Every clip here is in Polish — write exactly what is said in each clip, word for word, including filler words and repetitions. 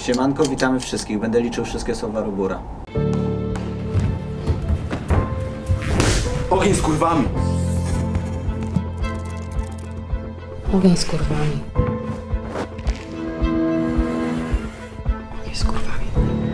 Siemanko, witamy wszystkich. Będę liczył wszystkie słowa Robura. Ogień z kurwami! Ogień z kurwami. Ogień z kurwami.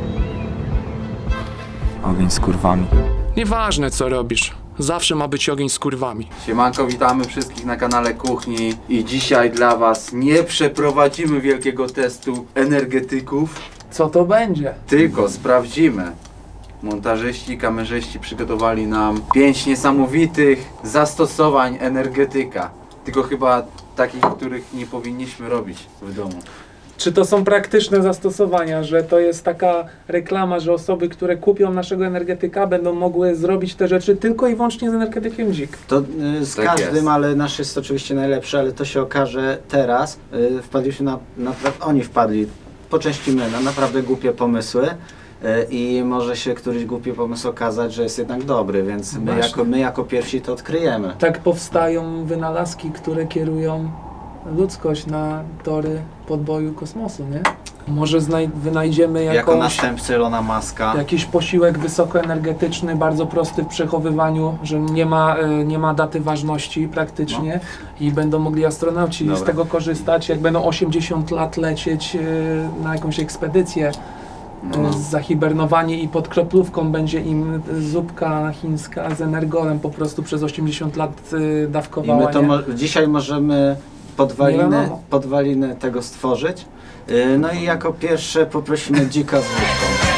Ogień z kurwami. Nieważne co robisz, zawsze ma być ogień z kurwami. Siemanko, witamy wszystkich na kanale Kuchni i dzisiaj dla was nie przeprowadzimy wielkiego testu energetyków, Co to będzie? tylko sprawdzimy. Montażyści, kamerzyści przygotowali nam pięć niesamowitych zastosowań energetyka. Tylko chyba takich, których nie powinniśmy robić w domu. Czy to są praktyczne zastosowania, że to jest taka reklama, że osoby, które kupią naszego energetyka, będą mogły zrobić te rzeczy tylko i wyłącznie z energetykiem dzik? To y, z Tak każdym, jest. ale nasz jest oczywiście najlepszy, ale to się okaże teraz. Y, wpadliśmy na, naprawdę, oni wpadli, po części my, na naprawdę głupie pomysły. I może się któryś głupi pomysł okazać, że jest jednak dobry, więc my jako, my jako pierwsi to odkryjemy. Tak powstają wynalazki, które kierują ludzkość na tory podboju kosmosu, nie? Może wynajdziemy Jako jakąś, następcy Elona Muska. jakiś posiłek wysokoenergetyczny, bardzo prosty w przechowywaniu, że nie ma, y, nie ma daty ważności praktycznie no. i będą mogli astronauci Dobra. z tego korzystać, jak będą osiemdziesiąt lat lecieć y, na jakąś ekspedycję. No. Zahibernowani i pod kroplówką będzie im zupka chińska z energolem po prostu przez osiemdziesiąt lat y, I dawkowała. my to mo dzisiaj możemy podwaliny, Nie podwaliny tego stworzyć. Yy, no i jako pierwsze poprosimy dzika z wódką.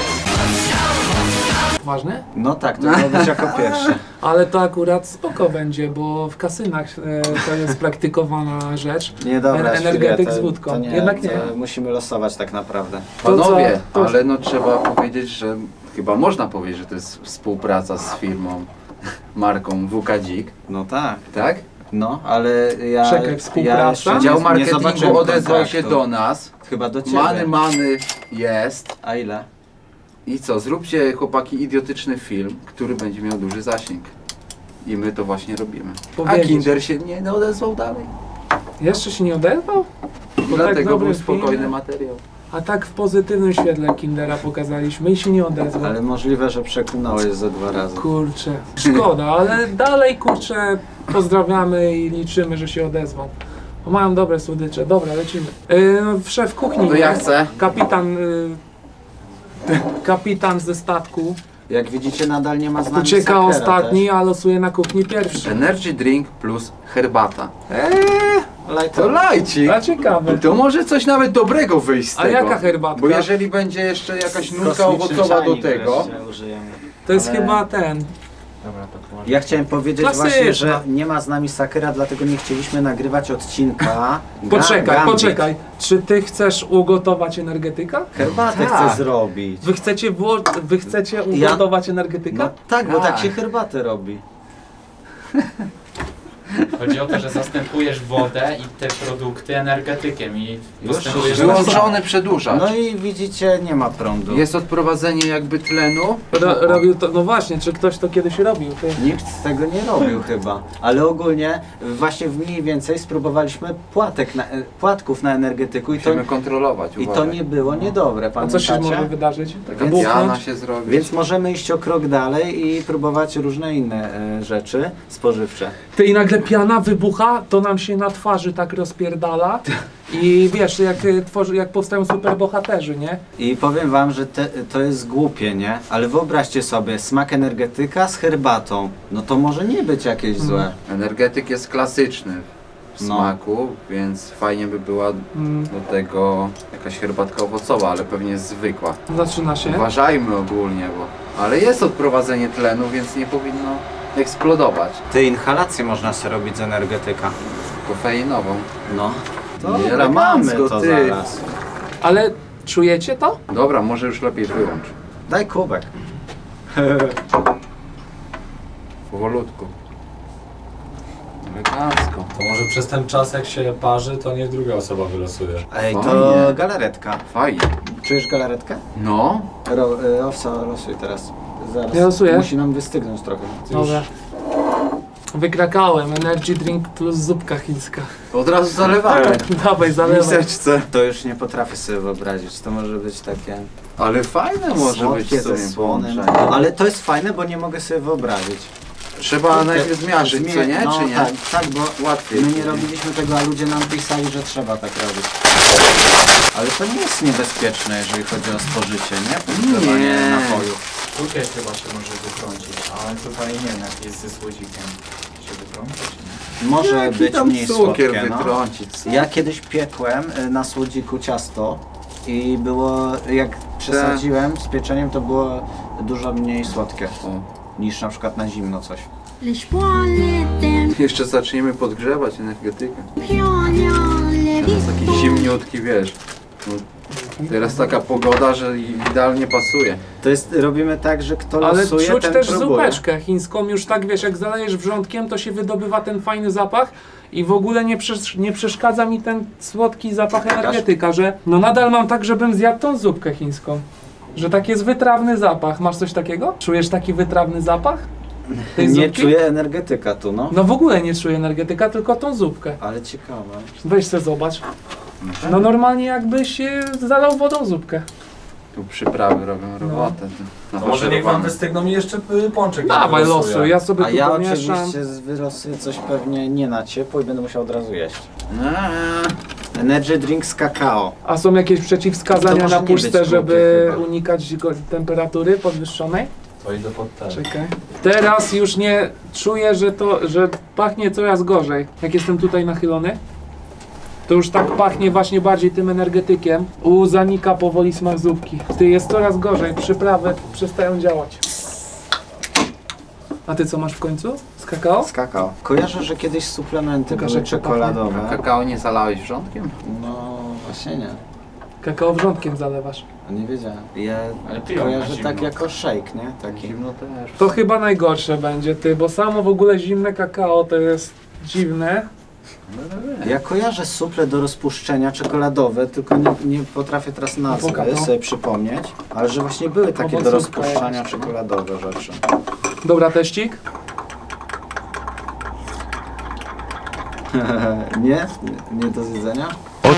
Ważne? No tak, to miało być jako pierwsze. Ale to akurat spoko będzie, bo w kasynach e, to jest praktykowana rzecz. Nie, dobra, En energetyk to, z wódką. to nie, Jednak to nie. musimy losować tak naprawdę. To Panowie, co? To- ale no trzeba powiedzieć, że chyba można powiedzieć, że to jest współpraca z firmą, marką W K Dzik, No tak. tak? No, ale ja... Czekaj, współpraca? ja jeszcze Dział nie, nie marketingu zobaczyłem odezwał kontraktu. się do nas, Chyba do ciebie. many many jest. A ile? I co, zróbcie chłopaki idiotyczny film, który będzie miał duży zasięg. I my to właśnie robimy. A Powiedzieć. Kinder się nie, nie odezwał dalej. Jeszcze się nie odezwał? Bo Dlatego tak dobry był spokojny film, materiał. a tak w pozytywnym świetle Kindera pokazaliśmy i się nie odezwał. Ale możliwe, że przeklnąłeś ze dwa razy. Kurczę, szkoda, ale dalej kurczę pozdrawiamy i liczymy, że się odezwał. Bo mają dobre słodycze. Dobra, lecimy. Yy, szef kuchni. To ja nie? chcę. Kapitan, yy, kapitan ze statku. Jak widzicie, nadal nie ma z nami Ucieka Sakera ostatni, a losuje na kuchni pierwszy. Energy drink plus herbata. Eee, To lajtowo. lajcik. A ciekawe. To może coś nawet dobrego wyjść z A tego. jaka herbatka? Bo jeżeli będzie jeszcze jakaś nutka Kosmiczny owocowa do czajnik tego. wreszcie użyjemy. To jest Ale- chyba ten. Ja chciałem powiedzieć Klasyczna. właśnie, że nie ma z nami Sakera, dlatego nie chcieliśmy nagrywać odcinka. Ga- Poczekaj, Gambit. poczekaj. Czy ty chcesz ugotować energetyka? Herbatę Tak. chcę zrobić. Wy chcecie, wło- wy chcecie ugotować energetyka? No tak, bo tak Tak. się herbatę robi. Chodzi o to, że zastępujesz wodę i te produkty energetykiem i postępujesz... Wyłączony przedłużacz. No i widzicie, nie ma prądu. Jest odprowadzenie jakby tlenu. Ro, robił to, no właśnie, czy ktoś to kiedyś robił? Ty? Nikt tego nie robił chyba, ale ogólnie właśnie w mniej więcej spróbowaliśmy płatek na, płatków na energetyku i to, Musimy kontrolować, i to uważaj. nie było niedobre, A co się pamiętacie? może wydarzyć? Taka Więc- piana się zrobi. Więc możemy iść o krok dalej i próbować różne inne e, rzeczy spożywcze. Ty i nagle piana wybucha, to nam się na twarzy tak rozpierdala i wiesz, jak, e, tworzy, jak powstają superbohaterzy, nie? I powiem wam, że te, to jest głupie, nie? Ale wyobraźcie sobie, smak energetyka z herbatą. No to może nie być jakieś złe. Energetyk jest klasyczny w No. smaku, więc fajnie by była Mm, do tego jakaś herbatka owocowa, ale pewnie jest zwykła. zaczyna się. Uważajmy ogólnie, bo... Ale jest odprowadzenie tlenu, więc nie powinno eksplodować. Te inhalacje można sobie robić z energetyka. Kofeinową. No. Nie, Dobra, mamy elegancko, to ty. zaraz. Ale czujecie to? Dobra, może już lepiej wyłącz. Daj kubek. Powolutku. Elegancko. To może przez ten czas, jak się parzy, to niech druga osoba wylosuje. Ej, to Fajnie. galaretka. Fajnie. Czujesz galaretkę? No. Ro, y, owca, losuj teraz. Zaraz. Ja losuję? Musi nam wystygnąć trochę. Dobra. Wykrakałem. Energy drink plus zupka chińska. Od razu zalewamy. Dawaj, W zalewaj. miseczce. To już nie potrafię sobie wyobrazić. To może być takie Ale fajne może być słodkie w sumie ze słonym. połączenie. Ale to jest fajne, bo nie mogę sobie wyobrazić. Trzeba najpierw zmiażdżyć, co Zmie- nie? No, Czy nie? tak, tak, bo Łatwiej. my nie robiliśmy tego, a ludzie nam pisali, że trzeba tak robić. Ale to nie jest niebezpieczne, jeżeli chodzi o spożycie, nie? Podgrzewanie Nie. napojów. Cukier chyba się może wytrącić, ale tutaj nie wiem, jak jest ze słodzikiem. Się wytrąca, czy nie? Może Jaki być tam mniej cukier słodkie, no. wytrącić? co? Ja kiedyś piekłem y, na słodziku ciasto i było, jak przesadziłem z pieczeniem, to było dużo mniej słodkie niż na przykład na zimno coś. Jeszcze zaczniemy podgrzewać energetykę. Teraz taki zimniutki, wiesz. No, teraz taka pogoda, że idealnie pasuje. To jest, robimy tak, że kto Ale losuje, czuć ten też próbuje. zupeczkę chińską, już tak wiesz, jak zalejesz wrzątkiem, to się wydobywa ten fajny zapach i w ogóle nie, przesz nie przeszkadza mi ten słodki zapach energetyka, że no nadal mam tak, żebym zjadł tą zupkę chińską. Że tak jest wytrawny zapach. Masz coś takiego? Czujesz taki wytrawny zapach? Tej Nie zupki? czuję energetyka tu, no. No w ogóle nie czuję energetyka, tylko tą zupkę. Ale ciekawe. Weź se zobacz. No normalnie jakbyś e, zalał wodą zupkę. Tu przyprawy robią robotę. No. To może niech wam wystygną i jeszcze y, pączek. Dawaj wylosuję. losuj, ja sobie A tu ja pomieszam. oczywiście z- wylosuję coś pewnie nie na ciepło i będę musiał od razu jeść. Eee, Energy drink z kakao. A są jakieś To przeciwwskazania może na nie puszce, być żeby głupie chyba. unikać go- temperatury podwyższonej? To idę pod ten. Czekaj. Teraz już nie czuję, że to, że pachnie coraz gorzej. Jak jestem tutaj nachylony, to już tak pachnie właśnie bardziej tym energetykiem. U, zanika powoli smak zupki. Ty, jest coraz gorzej, przyprawy przestają działać. A ty co masz w końcu? Z kakao? Z kakao. Kojarzę, że kiedyś suplementy Pokaż, były jak to czekoladowe. kakao nie zalałeś wrzątkiem? No właśnie nie. Kakao wrzątkiem zalewasz. Nie wiedziałem. Ja Ale piją na kojarzę zimno. tak jako shake, nie? Taki. Zimno też. To chyba najgorsze będzie, ty, bo samo w ogóle zimne kakao to jest dziwne. Ja kojarzę suple do rozpuszczenia czekoladowe, tylko nie, nie potrafię teraz nazwy Pokaż, no. sobie przypomnieć, ale że właśnie były takie do Owocówka rozpuszczania jakaś, no. czekoladowe rzeczy. Dobra, teścik? nie? Nie do zjedzenia?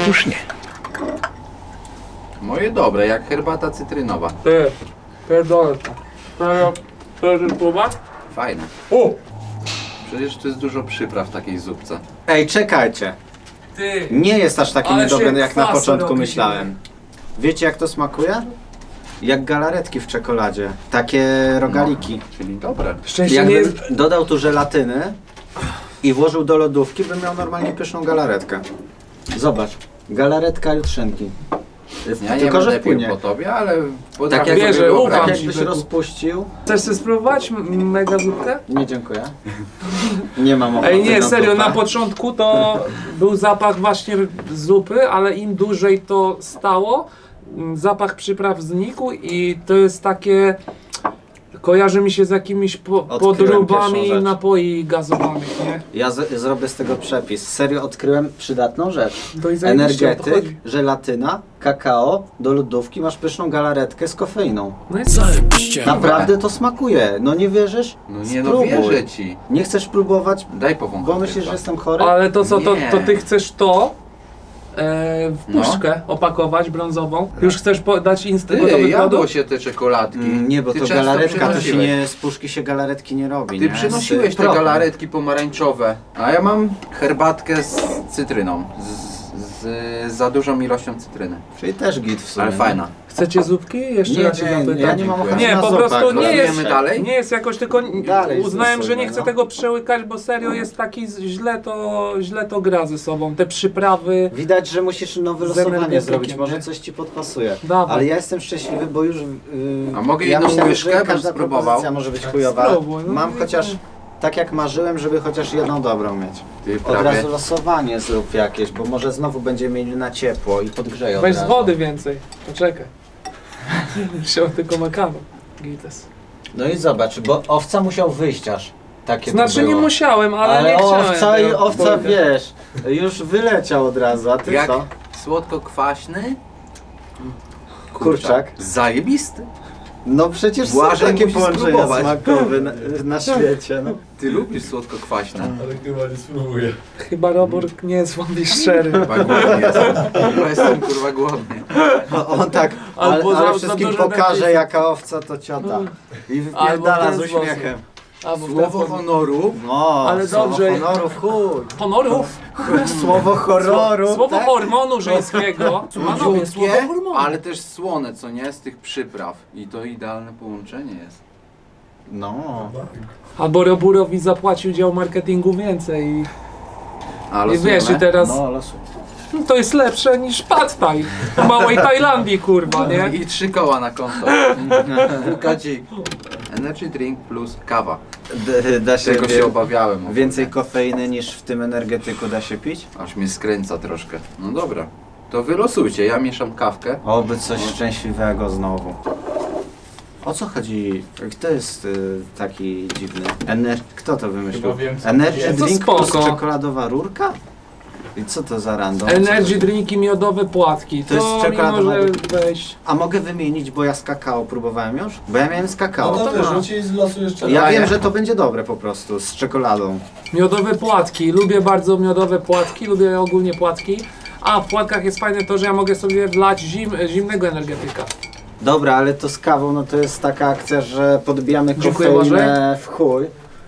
Moje dobre, jak herbata cytrynowa. Ty, pierdolę to. To chcesz spróbować? Fajne. O! Przecież to jest dużo przypraw w takiej zupce. Ej, czekajcie! Ty! Nie jest aż taki Ale niedobry, się jak na kwasy początku robi. myślałem. Wiecie, jak to smakuje? Jak galaretki w czekoladzie. Takie rogaliki. Czyli dobre. Szczęście nie Jakbym jest... dodał tu żelatyny i włożył do lodówki, bym miał normalnie pyszną galaretkę. Zobacz, galaretka jutrzynki. Ja nie Tylko, że będę pił wpłynie. po tobie, ale Tak potrafię jak, sobie Wierzę, ufam wyobrazić. tak ci, jakbyś Beku. rozpuścił. Chcesz sobie spróbować m- mega zupkę? Nie, dziękuję. Nie mam ochoty Ej nie, na serio, zupę. na początku to był zapach właśnie zupy, ale im dłużej to stało, m, zapach przypraw znikł i to jest takie... Kojarzy mi się z jakimiś po, Odkryłem podróbami pierwszą rzecz. napoi gazowanych, nie? Ja z, zrobię z tego przepis. Serio odkryłem przydatną rzecz. To i zajebiście o to Energetyk, chodzi. żelatyna, kakao, do lodówki masz pyszną galaretkę z kofeiną. No jest... Naprawdę to smakuje. No nie wierzysz? No nie no, Spróbuj. wierzę ci. Nie chcesz próbować, Daj powąchać. bo myślisz, tylko. że jestem chory? Ale to co, to, Nie. to ty chcesz to e, w No. puszkę opakować brązową? Już chcesz po, dać insty Ty, gotowy jadło produkt? się te czekoladki. Mm, Nie, bo Ty to często galaretka to się przynosiłeś. nie, z puszki się galaretki nie robi, Ty nie? przynosiłeś Z te prochu. galaretki pomarańczowe, a ja mam herbatkę z cytryną. Z, z za dużą ilością cytryny. Czyli też git w sumie. Ale fajna. Chcecie zupki? Jeszcze Nie, raz się nie, zapytam. ja nie mam ochoty Nie, na po zupę prostu akurat. nie jest, Idziemy dalej? nie jest jakoś, tylko Dalej uznałem, że nie stosujmy, chcę no. tego przełykać, bo serio jest taki, z- źle to, źle to gra ze sobą. Te przyprawy, Widać, że musisz nowe Z losowanie energetykiem, zrobić, może nie? coś ci podpasuje. Dawaj. Ale ja jestem szczęśliwy, bo już... Yy, A mogę ja jedną myślałem, łyżkę, że bym każda spróbował? propozycja może być chujowa. spróbuj, no Mam i- chociaż, tak jak marzyłem, żeby chociaż jedną dobrą mieć. Ty Od prawie. razu losowanie zrób jakieś, bo może znowu będziemy mieli na ciepło i podgrzeją. weź z wody więcej. Poczekaj. Wziął tylko makano. Gites. No i zobacz, bo owca musiał wyjść aż. Takie to Znaczy nie było. musiałem, ale, Ale nie chciałem. owca i tego. owca wiesz, już wyleciał od razu, a ty Jak co? słodko-kwaśny? Kurczak. Zajebisty. No przecież są Błażej takie musi połączenia spróbować. smakowe na, na świecie, no. Ty lubisz słodko-kwaśne. Ale chyba nie spróbuję. Chyba Robert nie jest wam szczery. Chyba głodny jestem. Chyba jestem kurwa głodny. No, on tak, Albo ale, za- ale za wszystkim dużo pokaże napisów. jaka owca to ciota. I Albo wypierdala w z ten sposób. uśmiechem. Albo w ten Słowo sposób. honoru. No, Ale słowo dobrze. honoru w chuj. Honorów. Słowo horroru. Słowo tak? hormonu żeńskiego. Panowie, słowo Słodziutkie, hormonu. ale też słone, co nie? Z tych przypraw. I to idealne połączenie jest. No. Albo Roburowi zapłacił dział marketingu więcej i, Ale i wiesz, i teraz No, losu. to jest lepsze niż Pad Thai w małej Tajlandii, kurwa, nie? I trzy koła na konto. Kadzik. Energy drink plus kawa. D- da się, Tego się obawiałem. ogólnie. Więcej kofeiny niż w tym energetyku da się pić? Aż mnie skręca troszkę. No dobra. To wylosujcie, ja mieszam kawkę. Oby coś szczęśliwego znowu. O co chodzi? Kto jest y, taki dziwny? Ener Kto to wymyślił? Chyba wiem, co Energy jest. To drink plus spoko. czekoladowa rurka? I co to za random? Energy drinki, miodowe płatki. To To, jest nie czekolada może na- wejść. A mogę wymienić, bo ja z kakao próbowałem już? Bo ja miałem z kakao. No to to ma. wyrzuć i z losu jeszcze Ja raz. wiem, że to będzie dobre po prostu, z czekoladą. Miodowe płatki. Lubię bardzo miodowe płatki, lubię ogólnie płatki. A w płatkach jest fajne to, że ja mogę sobie wlać zim, zimnego energetyka. Dobra, ale to z kawą, no to jest taka akcja, że podbijamy Dziękuję, kofeinę w chuj.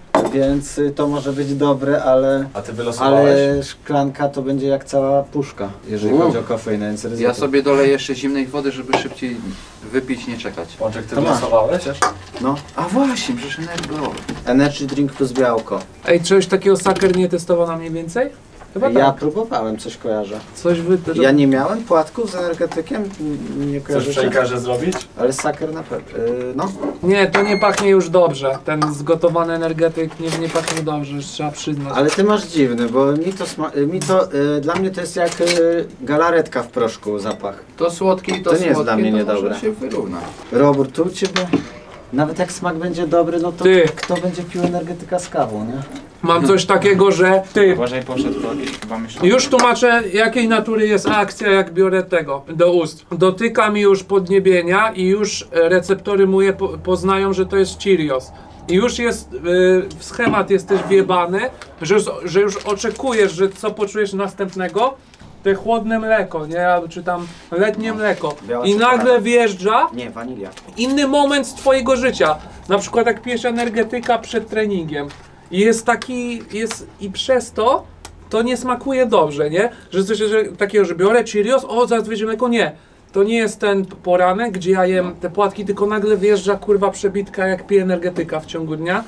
Więc y, to może być dobre, ale... A ty wylosowałeś? Ale szklanka to będzie jak cała puszka, jeżeli U. chodzi o kofeinę, więc ryzyko. Ja sobie doleję jeszcze zimnej wody, żeby szybciej wypić, nie czekać. Pączek, ty To masz. wylosowałeś? No, A właśnie, przecież energo. energy drink plus białko. Ej, czegoś takiego Saker nie testował na mniej więcej? Chyba Ja tak. próbowałem, coś kojarzę. Coś wy... Ja nie miałem płatków z energetykiem, N- nie Chcesz w kojarzę. szejkarze zrobić? Ale saker na pewno. Yy, no, Nie, to nie pachnie już dobrze. Ten zgotowany energetyk nie, nie pachnie dobrze, już trzeba przyznać. ale ty masz dziwny, bo mi to, sma- y, mi to y, dla mnie to jest jak y, galaretka w proszku zapach. To słodkie i to, To nie jest słodkie, dla mnie to niedobre. może się wyrówna. Robert, tu u ciebie, nawet jak smak będzie dobry, no to Ty. kto będzie pił energetyka z kawą, nie? Mam coś takiego, że ty, Błażej poszedł po jakieś chyba mieszanki. już tłumaczę jakiej natury jest akcja, jak biorę tego do ust. Dotyka mi już podniebienia i już receptory moje po, poznają, że to jest Cheerios. I już jest, y, schemat jest też wjebany, że, już- że już oczekujesz, że co poczujesz następnego, te chłodne mleko, nie? Albo czy tam letnie mleko. Biała I czekolada. nagle wjeżdża Nie, wanilia. inny moment z twojego życia. Na przykład jak pijesz energetyka przed treningiem. I jest taki, jest i przez to to nie smakuje dobrze, nie? Że coś że, takiego, że biorę Cheerios, o zaraz wyjdzie mleko, nie. To nie jest ten poranek, gdzie ja jem te płatki, tylko nagle wjeżdża kurwa przebitka, jak piję energetyka w ciągu dnia.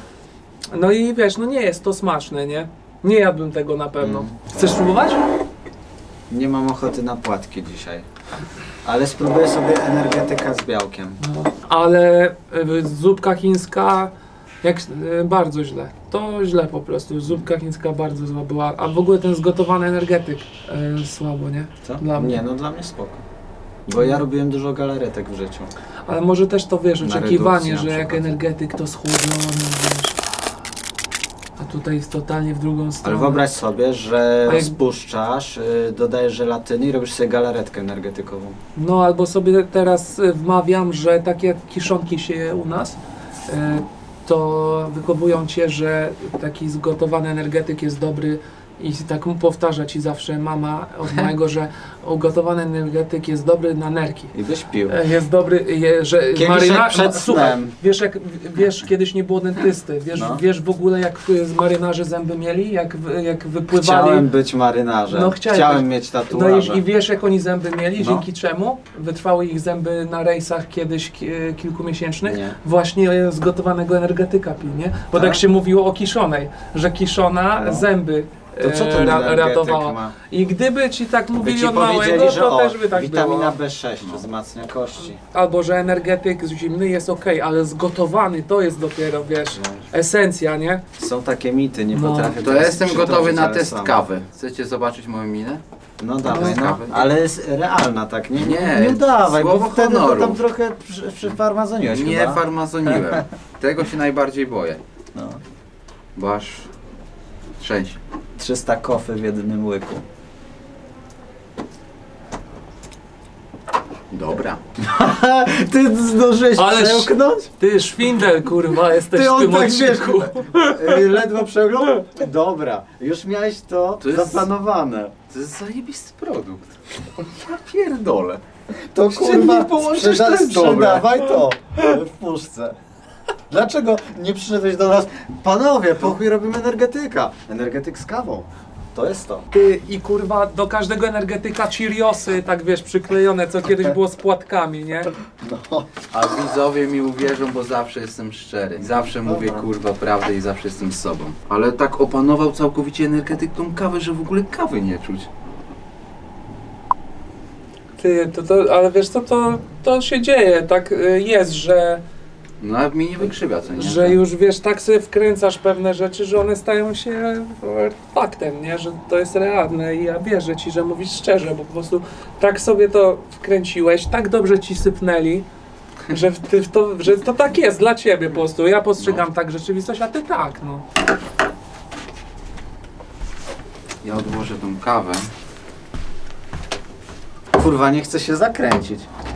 No i wiesz, no nie jest to smaczne, nie? Nie jadłbym tego na pewno. Mm. Chcesz spróbować? Nie mam ochoty na płatki dzisiaj. Ale spróbuję sobie energetyka z białkiem. No. Ale y, zupka chińska, jak y, bardzo źle. To źle po prostu. Zupka chińska bardzo zła była. A w ogóle ten zgotowany energetyk y, słabo, nie? Co? Dla mnie. Nie, no dla mnie spoko. Bo ja robiłem dużo galaretek w życiu. Ale może też to wiesz, Na oczekiwanie, redukcji na że jak przykład. energetyk to schłodzony, wiesz. A tutaj jest totalnie w drugą stronę. Ale wyobraź sobie, że A jak- spuszczasz, y, dodajesz żelatyny i robisz sobie galaretkę energetykową. No albo sobie teraz y, wmawiam, że takie jak kiszonki się je u nas, y, to wychowują cię, że taki zgotowany energetyk jest dobry i tak mu powtarza ci zawsze mama od małego, że ugotowany energetyk jest dobry na nerki. I byś pił. E, Jest dobry, je, że Kieliszek maryna... przed Słuchaj, snem. wiesz jak, wiesz kiedyś nie było dentysty, wiesz, No. wiesz w ogóle jak y, z marynarze zęby mieli, jak, w- jak wypływali. Chciałem być marynarzem. No, chciałeś Chciałem być. mieć No tatuaże. i, i wiesz jak oni zęby mieli, No. dzięki czemu? Wytrwały ich zęby na rejsach kiedyś ki, kilkumiesięcznych. Nie. Właśnie zgotowanego energetyka pili, nie? Bo tak, Tak? się mówiło o kiszonej, że kiszona No. zęby To co e, ten ra, energetyk ratowała. ma? I gdyby ci tak By mówili ci od małego, powiedzieli, że to o, też by tak witamina było. B sześć wzmacnia kości. Albo że energetyk zimny jest ok, ale zgotowany to jest dopiero, wiesz, No. esencja, nie? Są takie mity, nie No. potrafię To teraz ja jestem przytoczyć, gotowy na ale test sam. kawy. Chcecie zobaczyć moją minę? No dawaj, No. no. Ale jest realna, tak? Nie, Nie, nie dawaj, bo słowo wtedy to honoru. tam trochę przy- przyfarmazoniłeś Nie chyba. farmazoniłem. Tego się najbardziej boję. No. Bo aż trzęsie. trzysta kofy w jednym łyku. Dobra. Ty zdążyłeś Ależ- przełknąć? Ty szwindel, kurwa, jesteś Ty w on tym tak wiesz, odcinku. y, ledwo przeglądał? Dobra, już miałeś to, To jest- zaplanowane. To jest zajebisty produkt. Ja pierdolę. To Jeszcze kurwa, nie połączysz sprzeda ten sprzedawaj to w puszce. Dlaczego nie przyszedłeś do nas? Panowie, po chuj robimy energetyka. Energetyk z kawą. To jest to. Ty i kurwa do każdego energetyka Cheeriosy, tak wiesz, przyklejone, co kiedyś było z płatkami, nie? No. A widzowie mi uwierzą, bo zawsze jestem szczery. Zawsze mówię Dobra. kurwa prawdę i zawsze jestem sobą. Ale tak opanował całkowicie energetyk tą kawę, że w ogóle kawy nie czuć. Ty, to, to, ale wiesz co, to, to się dzieje, tak y, jest, że, No a mi nie wykrzywia, co nie? że już wiesz, tak sobie wkręcasz pewne rzeczy, że one stają się e, faktem, nie? Że to jest realne i ja wierzę ci, że mówisz szczerze, bo po prostu tak sobie to wkręciłeś, tak dobrze ci sypnęli, że, w, ty w to, że to tak jest dla ciebie po prostu. Ja postrzegam No. tak rzeczywistość, a ty tak, no. Ja odłożę tą kawę. Kurwa, nie chcę się zakręcić.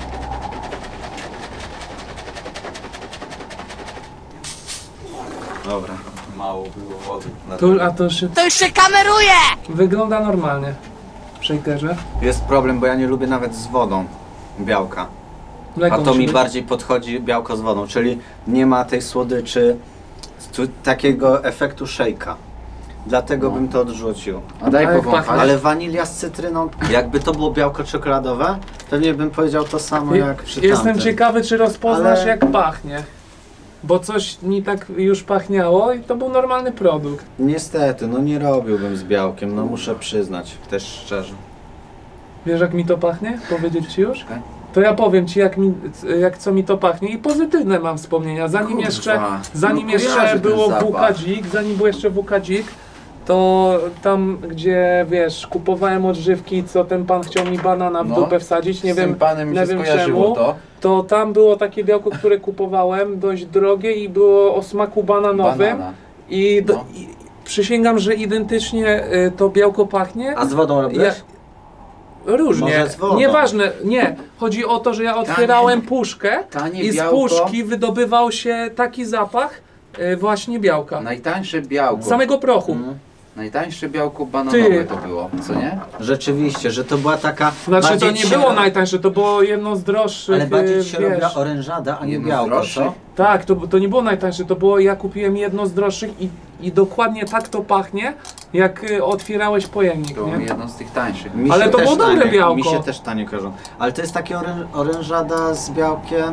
Dobra. Mało było wody. Na To, a to się To już się kameruje! wygląda normalnie w shakerze. Jest problem, bo ja nie lubię nawet z wodą białka. Mleko A to musi mi być. bardziej podchodzi białko z wodą, czyli nie ma tej słodyczy, tu, takiego efektu szejka. Dlatego No. bym to odrzucił. A daj A jak powąchać. pachnie? Ale wanilia z cytryną, jakby to było białko czekoladowe, pewnie bym powiedział to samo jak przy Jestem tamtym. ciekawy, czy rozpoznasz Ale- jak pachnie. Bo coś mi tak już pachniało i to był normalny produkt. Niestety, no nie robiłbym z białkiem, no muszę przyznać, też szczerze. Wiesz jak mi to pachnie? Powiedzieć ci już? Czekaj. To ja powiem ci jak, mi, jak co mi to pachnie i pozytywne mam wspomnienia. Zanim Kurwa, jeszcze, zanim no jeszcze kojarzę ten było zapach. W K Dzik, zanim był jeszcze W K Dzik, to tam gdzie wiesz, kupowałem odżywki, co ten pan chciał mi banana w No, dupę wsadzić, nie Z tym wiem, panem mi nie się wiem skojarzyło czemu. to. to tam było takie białko, które kupowałem, dość drogie i było o smaku bananowym. Banana. I, do, No. i przysięgam, że identycznie y, to białko pachnie. A z wodą robisz? Ja- Różnie. Może z wodą. Nieważne, nie. Chodzi o to, że ja otwierałem puszkę Tanie i z białko. puszki wydobywał się taki zapach y, właśnie białka. Najtańsze białko. Samego prochu. Mhm. Najtańsze białko bananowe Ty. to było, co nie? Rzeczywiście, że to była taka... Znaczy to bardziej nie ci było się- najtańsze, to było jedno z droższych. Ale bardziej y, ci się wiesz. robiła orężada, a nie Jedno z białko, droższych? co? Tak, to, to nie było najtańsze, to było, ja kupiłem jedno z droższych i, i dokładnie tak to pachnie, jak y, otwierałeś pojemnik, To nie? jedno z tych tańszych. Mi Ale się to też było dobre tanie, białko. Mi się też tanie kojarzą. Ale to jest takie orę, orężada z białkiem...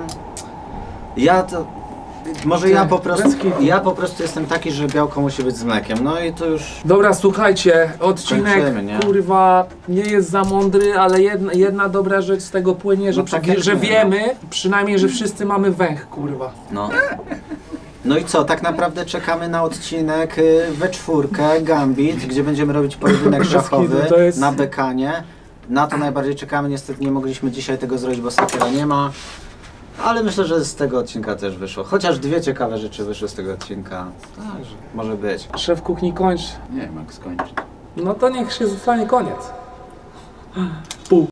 Ja to... Może ja Tak, po prostu... bez kitu. Ja po prostu jestem taki, że białko musi być z mlekiem. No i to już... Dobra, słuchajcie, odcinek Kończymy, nie? kurwa nie jest za mądry, ale jedna, jedna dobra rzecz z tego płynie, że, No tak przy- jak że my, wiemy, przynajmniej, że wszyscy mamy węch, kurwa. No. No i co, tak naprawdę czekamy na odcinek y, we czwórkę, Gambit, gdzie będziemy robić pojedynek Bez szachowy kitu, to jest- na bekanie. Na to najbardziej czekamy, niestety nie mogliśmy dzisiaj tego zrobić, bo Sakiera nie ma. Ale myślę, że z tego odcinka też wyszło. Chociaż dwie ciekawe rzeczy wyszły z tego odcinka. Także może być. Szef kuchni kończ. Nie wiem jak skończyć. No to niech się zostanie koniec.